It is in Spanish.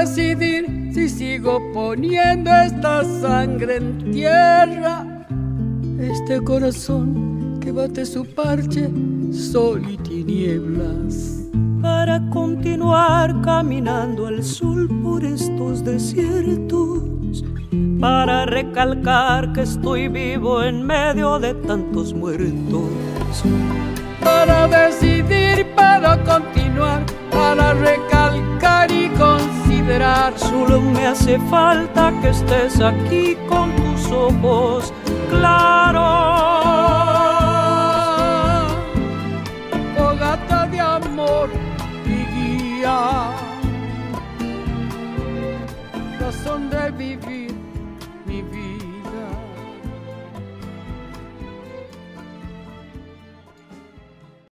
decidir si sigo poniendo esta sangre en tierra, este corazón que bate su parche, sol y tinieblas. Para continuar caminando al sol por estos desiertos, para recalcar que estoy vivo en medio de tantos muertos. Para decidir, para continuar, para recalcar y considerar. Solo me hace falta que estés aquí con tus ojos claros. Fogata de amor y guía, razón de vivir mi vida.